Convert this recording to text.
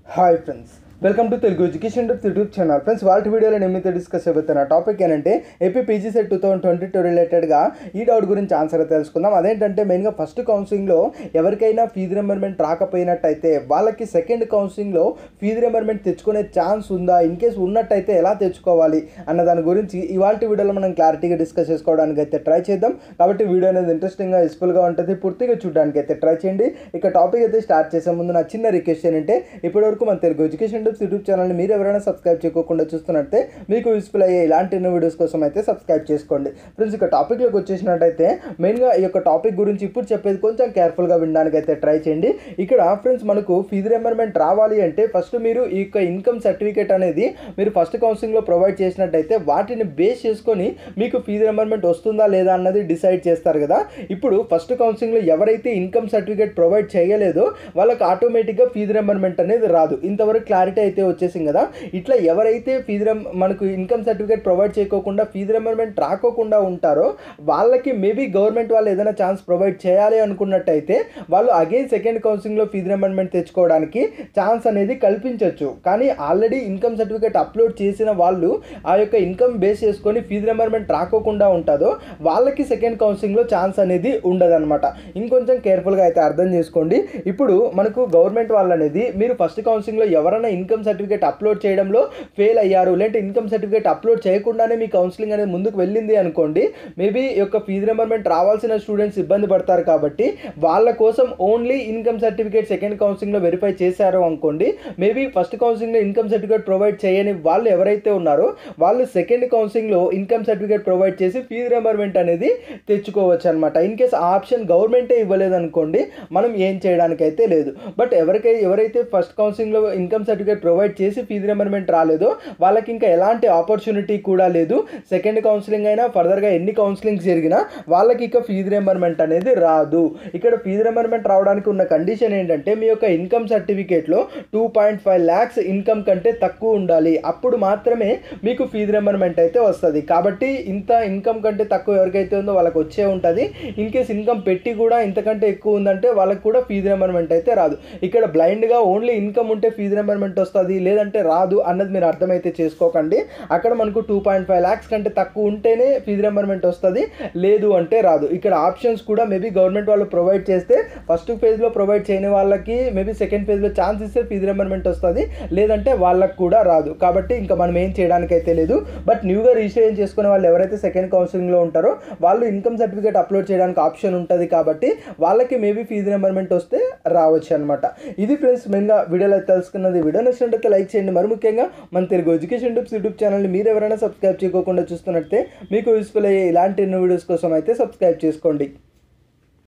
Hi friends, welcome to Telugu education tips YouTube channel. Friends, వాళ్ళ వీడియోలో నేను మీతో డిస్కస్ చేయబోతున్న టాపిక్ ఏంటంటే ఏపీ పీజీ సెట్ 2022 రిలేటెడ్గా ఈ డౌట్ గురించి ఆన్సర్ తెలుసుకుందాం. అదేంటంటే మెయిన్గా ఫస్ట్ కౌన్సిలింగ్లో ఎవరికైనా ఫీజు రింబర్మెంట్ రాకపోయినట్టయితే వాళ్ళకి సెకండ్ కౌన్సిలింగ్లో ఫీజు రింబర్మెంట్ తెచ్చుకునే ఛాన్స్ ఉందా, ఇన్ కేసు ఉన్నట్టయితే ఎలా తెచ్చుకోవాలి అన్న దాని గురించి ఇవాళ వీడియోలో మనం క్లారిటీగా డిస్కస్ చేసుకోవడానికి అయితే ట్రై చేద్దాం. కాబట్టి వీడియో అనేది ఇంట్రెస్టింగ్గా యూస్ఫుల్గా ఉంటుంది, పూర్తిగా చూడడానికి అయితే ట్రై చేయండి. ఇక టాపిక్ అయితే స్టార్ట్ చేసే ముందు నా చిన్న రిక్వెస్ట్ ఏంటంటే ఇప్పటివరకు మన తెలుగు ఎడ్యుకేషన్ యూట్యూబ్ ఛానల్ని మీరు ఎవరైనా సబ్స్క్రైబ్ చేయకుండా చూస్తున్నట్టే మీకు యూస్ఫుల్ అయ్యే ఇలాంటి ఎన్నో వీడియోస్ కోసం అయితే సబ్స్క్రైబ్ చేసుకోండి. ఫ్రెండ్స్, ఇక టాపిక్లోకి వచ్చేసినట్టయితే మెయిన్గా ఈ యొక్క టాపిక్ గురించి ఇప్పుడు చెప్పేది కొంచెం కేర్ఫుల్గా వినడానికి అయితే ట్రై చేయండి. ఇక్కడ ఫ్రెండ్స్, మనకు ఫీజు రింబర్మెంట్ రావాలి అంటే ఫస్ట్ మీరు ఈ యొక్క ఇన్కమ్ సర్టిఫికేట్ అనేది మీరు ఫస్ట్ కౌన్సిలింగ్లో ప్రొవైడ్ చేసినట్టయితే వాటిని బేస్ చేసుకొని మీకు ఫీజు రింబర్మెంట్ వస్తుందా లేదా అన్నది డిసైడ్ చేస్తారు కదా. ఇప్పుడు ఫస్ట్ కౌన్సిలింగ్లో ఎవరైతే ఇన్కమ్ సర్టిఫికేట్ ప్రొవైడ్ చేయలేదో వాళ్ళకి ఆటోమేటిక్గా ఫీజు రింబర్మెంట్ అనేది రాదు. ఇంతవరకు క్లారిటీ అయితే వచ్చేసింది కదా. ఇట్లా ఎవరైతే మనకు ఇన్కమ్ సర్టిఫికేట్ ప్రొవైడ్ చేయకోకుండా ఫీజు రింబర్మెంట్ రాకోకుండా ఉంటారో వాళ్ళకి మేబీ గవర్నమెంట్ వాళ్ళు ఏదైనా ఛాన్స్ ప్రొవైడ్ చేయాలి అనుకున్నట్టయితే వాళ్ళు అగైన్ సెకండ్ కౌన్సిలింగ్లో ఫీజు రింబర్మెంట్ తెచ్చుకోవడానికి ఛాన్స్ అనేది కల్పించవచ్చు. కానీ ఆల్రెడీ ఇన్కమ్ సర్టిఫికేట్ అప్లోడ్ చేసిన వాళ్ళు ఆ యొక్క ఇన్కమ్ బేస్ చేసుకొని ఫీజు రింబర్మెంట్ రాకోకుండా ఉంటుందో వాళ్ళకి సెకండ్ కౌన్సిలింగ్లో ఛాన్స్ అనేది ఉండదన్నమాట. ఇంకొంచెం కేర్ఫుల్గా అయితే అర్థం చేసుకోండి. ఇప్పుడు మనకు గవర్నమెంట్ వాళ్ళు అనేది మీరు ఫస్ట్ కౌన్సిలింగ్లో ఎవరైనా ఇన్కమ్ సర్టిఫికేట్ అప్లోడ్ చేయడంలో ఫెయిల్ అయ్యారు, లేదంటే ఇన్కమ్ సర్టిఫికేట్ అప్లోడ్ చేయకుండానే మీ కౌన్సిలింగ్ అనేది ముందుకు వెళ్ళింది అనుకోండి, మేబీ ఈ యొక్క ఫీజు రింబర్మెంట్ రావాల్సిన స్టూడెంట్స్ ఇబ్బంది పడతారు. కాబట్టి వాళ్ళ కోసం ఓన్లీ ఇన్కమ్ సర్టిఫికేట్ సెకండ్ కౌన్సిలింగ్లో వెరిఫై చేశారు అనుకోండి, మేబీ ఫస్ట్ కౌన్సిలింగ్లో ఇన్కమ్ సర్టిఫికేట్ ప్రొవైడ్ చేయని వాళ్ళు ఎవరైతే ఉన్నారో వాళ్ళు సెకండ్ కౌన్సిలింగ్లో ఇన్కమ్ సర్టిఫికేట్ ప్రొవైడ్ చేసి ఫీజు రింబర్మెంట్ అనేది తెచ్చుకోవచ్చు అనమాట. ఇన్ కేస్ ఆ ఆప్షన్ గవర్నమెంటే ఇవ్వలేదు అనుకోండి, మనం ఏం చేయడానికి అయితే లేదు. బట్ ఎవరైతే ఫస్ట్ కౌన్సిలింగ్లో ఇన్కమ్ సర్టిఫికేట్ ప్రొవైడ్ చేసి ఫీజు రింబర్మెంట్ రాలేదో వాళ్ళకి ఇంకా ఎలాంటి ఆపర్చునిటీ కూడా లేదు. సెకండ్ కౌన్సిలింగ్ అయినా ఫర్దర్గా ఎన్ని కౌన్సిలింగ్స్ జరిగినా వాళ్ళకి ఇక ఫీజు రింబర్మెంట్ అనేది రాదు. ఇక్కడ ఫీజు రింబర్మెంట్ రావడానికి ఉన్న కండిషన్ ఏంటంటే మీ యొక్క ఇన్కమ్ సర్టిఫికేట్లో 2.5 lakhs ఇన్కమ్ కంటే తక్కువ ఉండాలి. అప్పుడు మాత్రమే మీకు ఫీజు రింబర్మెంట్ అయితే వస్తుంది. కాబట్టి ఇంత ఇన్కమ్ కంటే తక్కువ ఎవరికైతే ఉందో వాళ్ళకి వచ్చే ఉంటుంది. ఇన్ కేస్ ఇన్కమ్ పెట్టి కూడా ఇంతకంటే ఎక్కువ ఉందంటే వాళ్ళకి కూడా ఫీజు రింబర్మెంట్ అయితే రాదు. ఇక్కడ బ్లైండ్గా ఓన్లీ ఇన్కమ్ ఉంటే ఫీజు రింబర్మెంట్ వస్తుంది లేదంటే రాదు అన్నది మీరు అర్థమైతే చేసుకోకండి. అక్కడ మనకు 2.5 lakhs కంటే తక్కువ ఉంటేనే ఫీజు రింబర్మెంట్ వస్తుంది, లేదు అంటే రాదు. ఇక్కడ ఆప్షన్స్ కూడా మేబీ గవర్నమెంట్ వాళ్ళు ప్రొవైడ్ చేస్తే ఫస్ట్ ఫేజ్లో ప్రొవైడ్ చేయని వాళ్ళకి మేబీ సెకండ్ ఫేజ్లో ఛాన్స్ ఇస్తే ఫీజు రింబర్మెంట్ వస్తుంది, లేదంటే వాళ్ళకి కూడా రాదు. కాబట్టి ఇంకా మనం ఏం చేయడానికి అయితే లేదు. బట్ న్యూగా రిజిస్ట్రేషన్ చేసుకునే వాళ్ళు ఎవరైతే సెకండ్ కౌన్సిలింగ్లో ఉంటారో వాళ్ళు ఇన్కమ్ సర్టిఫికేట్ అప్లోడ్ చేయడానికి ఆప్షన్ ఉంటుంది. కాబట్టి వాళ్ళకి మేబీ ఫీజు రింబర్మెంట్ వస్తే రావచ్చు అనమాట. ఇది ఫ్రెండ్స్ మెయిన్గా వీడియోలో తెలుసుకున్నది. వీడియో నచ్చినట్లయితే లైక్ చేయండి. మరి ముఖ్యంగా మన తెలుగు ఎడ్యుకేషన్ టిప్స్ యూట్యూబ్ ఛానల్ని మీరు ఎవరైనా సబ్స్క్రైబ్ చేయకుండా చూస్తున్నట్టే మీకు యూస్ఫుల్ అయ్యే ఇలాంటి ఎన్నో వీడియోస్ కోసం అయితే సబ్స్క్రైబ్ చేసుకోండి.